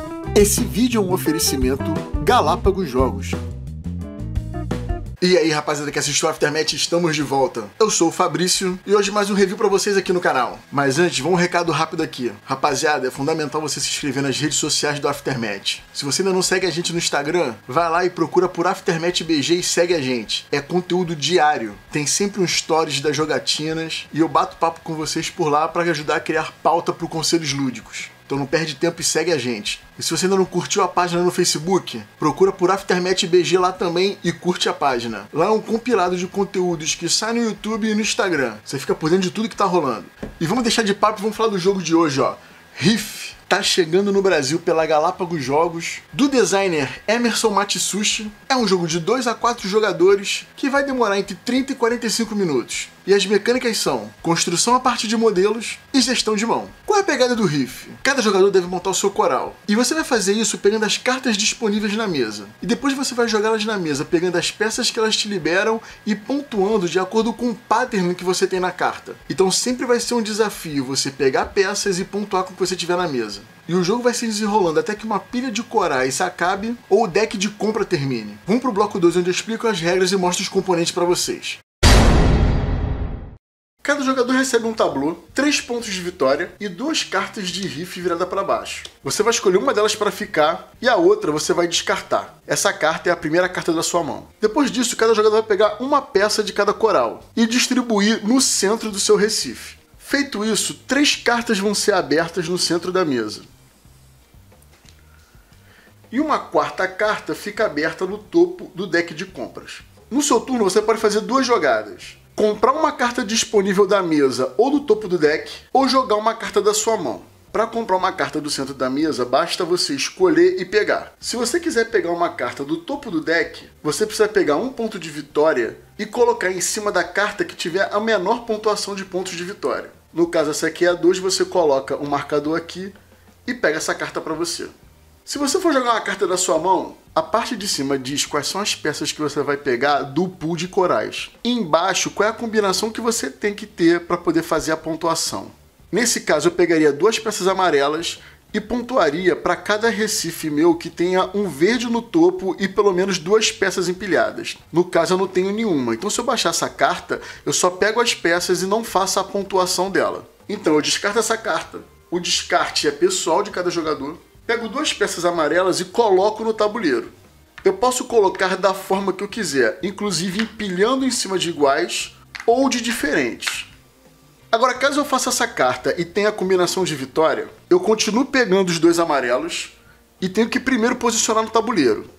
Esse vídeo é um oferecimento Galápagos Jogos. E aí, rapaziada que assistiu o Aftermath, estamos de volta. Eu sou o Fabrício e hoje mais um review pra vocês aqui no canal. Mas antes, vamos um recado rápido aqui. Rapaziada, é fundamental você se inscrever nas redes sociais do Aftermath. Se você ainda não segue a gente no Instagram, vai lá e procura por Aftermath BG e segue a gente. É conteúdo diário. Tem sempre um stories das jogatinas e eu bato papo com vocês por lá pra ajudar a criar pauta pro Conselhos Lúdicos. Então não perde tempo e segue a gente. E se você ainda não curtiu a página no Facebook, procura por Aftermath BG lá também e curte a página. Lá é um compilado de conteúdos que sai no YouTube e no Instagram. Você fica por dentro de tudo que tá rolando. E vamos deixar de papo e vamos falar do jogo de hoje, ó. Riff tá chegando no Brasil pela Galápagos Jogos, do designer Emerson Matsushi. É um jogo de 2 a 4 jogadores que vai demorar entre 30 e 45 minutos. E as mecânicas são construção a partir de modelos e gestão de mão. Qual é a pegada do Riff? Cada jogador deve montar o seu coral. E você vai fazer isso pegando as cartas disponíveis na mesa. E depois você vai jogá-las na mesa, pegando as peças que elas te liberam e pontuando de acordo com o pattern que você tem na carta. Então sempre vai ser um desafio você pegar peças e pontuar com o que você tiver na mesa. E o jogo vai se desenrolando até que uma pilha de corais acabe ou o deck de compra termine. Vamos pro bloco 2, onde eu explico as regras e mostro os componentes para vocês. Cada jogador recebe um tablô, 3 pontos de vitória e 2 cartas de riff virada para baixo. Você vai escolher uma delas para ficar e a outra você vai descartar. Essa carta é a primeira carta da sua mão. Depois disso, cada jogador vai pegar uma peça de cada coral e distribuir no centro do seu recife. Feito isso, 3 cartas vão ser abertas no centro da mesa. E uma quarta carta fica aberta no topo do deck de compras. No seu turno, você pode fazer 2 jogadas. Comprar uma carta disponível da mesa ou do topo do deck, ou jogar uma carta da sua mão. Para comprar uma carta do centro da mesa, basta você escolher e pegar. Se você quiser pegar uma carta do topo do deck, você precisa pegar um ponto de vitória e colocar em cima da carta que tiver a menor pontuação de pontos de vitória. No caso, essa aqui é a 2, você coloca um marcador aqui e pega essa carta para você. Se você for jogar uma carta da sua mão, a parte de cima diz quais são as peças que você vai pegar do pool de corais. E embaixo, qual é a combinação que você tem que ter para poder fazer a pontuação. Nesse caso, eu pegaria 2 peças amarelas e pontuaria para cada recife meu que tenha um verde no topo e pelo menos 2 peças empilhadas. No caso, eu não tenho nenhuma. Então, se eu baixar essa carta, eu só pego as peças e não faço a pontuação dela. Então, eu descarto essa carta. O descarte é pessoal de cada jogador. Pego 2 peças amarelas e coloco no tabuleiro. Eu posso colocar da forma que eu quiser, inclusive empilhando em cima de iguais ou de diferentes. Agora, caso eu faça essa carta e tenha a combinação de vitória, eu continuo pegando os 2 amarelos e tenho que primeiro posicionar no tabuleiro.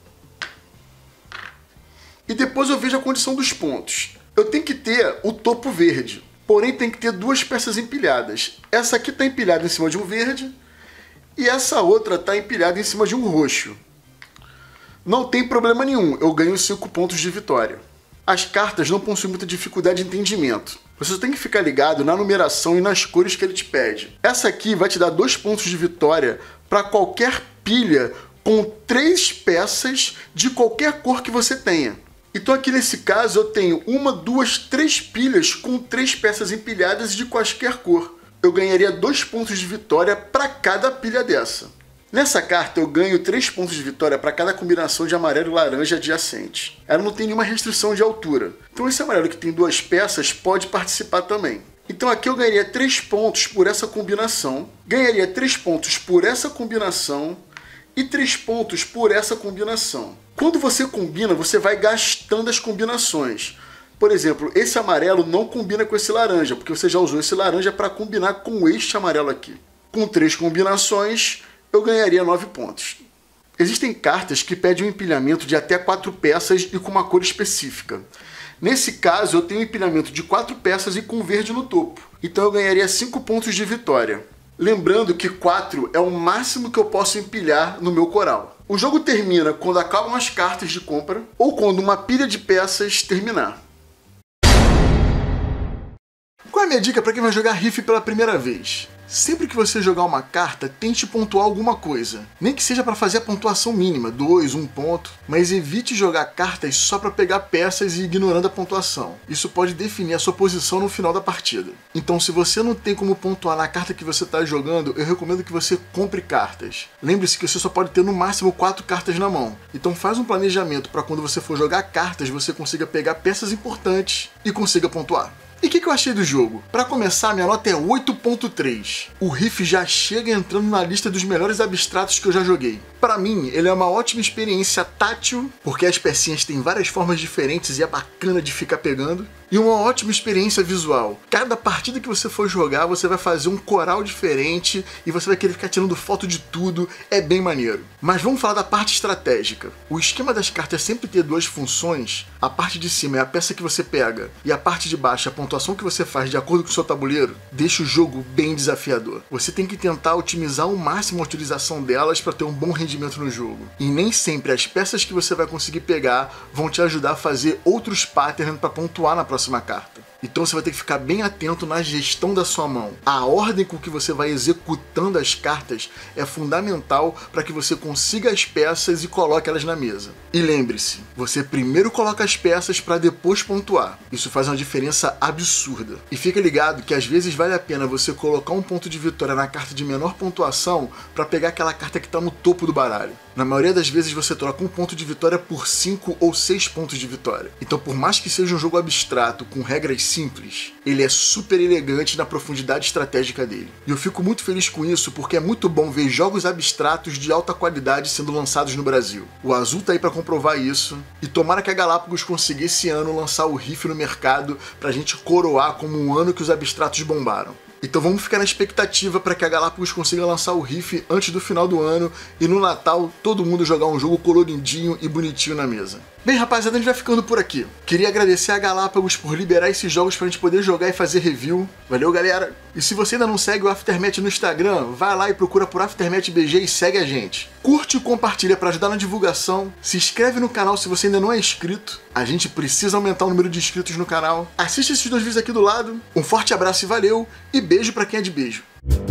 E depois eu vejo a condição dos pontos. Eu tenho que ter o topo verde, porém tem que ter 2 peças empilhadas. Essa aqui está empilhada em cima de um verde, e essa outra está empilhada em cima de um roxo. Não tem problema nenhum, eu ganho 5 pontos de vitória. As cartas não possuem muita dificuldade de entendimento. Você só tem que ficar ligado na numeração e nas cores que ele te pede. Essa aqui vai te dar 2 pontos de vitória para qualquer pilha com 3 peças de qualquer cor que você tenha. Então aqui nesse caso eu tenho 1, 2, 3 pilhas com 3 peças empilhadas de quaisquer cor. Eu ganharia 2 pontos de vitória para cada pilha dessa. Nessa carta eu ganho 3 pontos de vitória para cada combinação de amarelo e laranja adjacente. Ela não tem nenhuma restrição de altura. Então esse amarelo que tem 2 peças pode participar também. Então aqui eu ganharia 3 pontos por essa combinação, ganharia 3 pontos por essa combinação e 3 pontos por essa combinação. Quando você combina, você vai gastando as combinações. Por exemplo, esse amarelo não combina com esse laranja, porque você já usou esse laranja para combinar com este amarelo aqui. Com 3 combinações, eu ganharia 9 pontos. Existem cartas que pedem um empilhamento de até 4 peças e com uma cor específica. Nesse caso, eu tenho um empilhamento de 4 peças e com verde no topo. Então eu ganharia 5 pontos de vitória. Lembrando que 4 é o máximo que eu posso empilhar no meu coral. O jogo termina quando acabam as cartas de compra ou quando uma pilha de peças terminar. Qual é a minha dica para quem vai jogar Riff pela primeira vez? Sempre que você jogar uma carta, tente pontuar alguma coisa. Nem que seja para fazer a pontuação mínima, 2, 1 ponto, mas evite jogar cartas só para pegar peças e ignorando a pontuação. Isso pode definir a sua posição no final da partida. Então, se você não tem como pontuar na carta que você está jogando, eu recomendo que você compre cartas. Lembre-se que você só pode ter no máximo 4 cartas na mão. Então faz um planejamento para quando você for jogar cartas, você consiga pegar peças importantes e consiga pontuar. E o que eu achei do jogo? Para começar, minha nota é 8.3. O Riff já chega entrando na lista dos melhores abstratos que eu já joguei. Para mim, ele é uma ótima experiência tátil, porque as pecinhas têm várias formas diferentes e é bacana de ficar pegando. E uma ótima experiência visual. Cada partida que você for jogar, você vai fazer um coral diferente e você vai querer ficar tirando foto de tudo. É bem maneiro. Mas vamos falar da parte estratégica. O esquema das cartas é sempre ter 2 funções. A parte de cima é a peça que você pega e a parte de baixo é a pontuação que você faz de acordo com o seu tabuleiro. Deixa o jogo bem desafiador. Você tem que tentar otimizar ao máximo a utilização delas para ter um bom rendimento no jogo. E nem sempre as peças que você vai conseguir pegar vão te ajudar a fazer outros patterns para pontuar na próxima carta. Então você vai ter que ficar bem atento na gestão da sua mão. A ordem com que você vai executando as cartas é fundamental para que você consiga as peças e coloque elas na mesa. E lembre-se, você primeiro coloca as peças para depois pontuar. Isso faz uma diferença absurda. E fica ligado que às vezes vale a pena você colocar um ponto de vitória na carta de menor pontuação para pegar aquela carta que está no topo do baralho. Na maioria das vezes você troca um ponto de vitória por 5 ou 6 pontos de vitória. Então, por mais que seja um jogo abstrato com regras simples, ele é super elegante na profundidade estratégica dele. E eu fico muito feliz com isso porque é muito bom ver jogos abstratos de alta qualidade sendo lançados no Brasil. O Azul tá aí para comprovar isso, e tomara que a Galápagos consiga esse ano lançar o Riff no mercado pra gente coroar como um ano que os abstratos bombaram. Então vamos ficar na expectativa para que a Galápagos consiga lançar o Riff antes do final do ano e no Natal todo mundo jogar um jogo coloridinho e bonitinho na mesa. Bem, rapaziada, a gente vai ficando por aqui. Queria agradecer a Galápagos por liberar esses jogos pra gente poder jogar e fazer review. Valeu, galera! E se você ainda não segue o Aftermath no Instagram, vai lá e procura por Aftermath BG e segue a gente. Curte e compartilha pra ajudar na divulgação. Se inscreve no canal se você ainda não é inscrito. A gente precisa aumentar o número de inscritos no canal. Assiste esses 2 vídeos aqui do lado. Um forte abraço e valeu! E beijo pra quem é de beijo.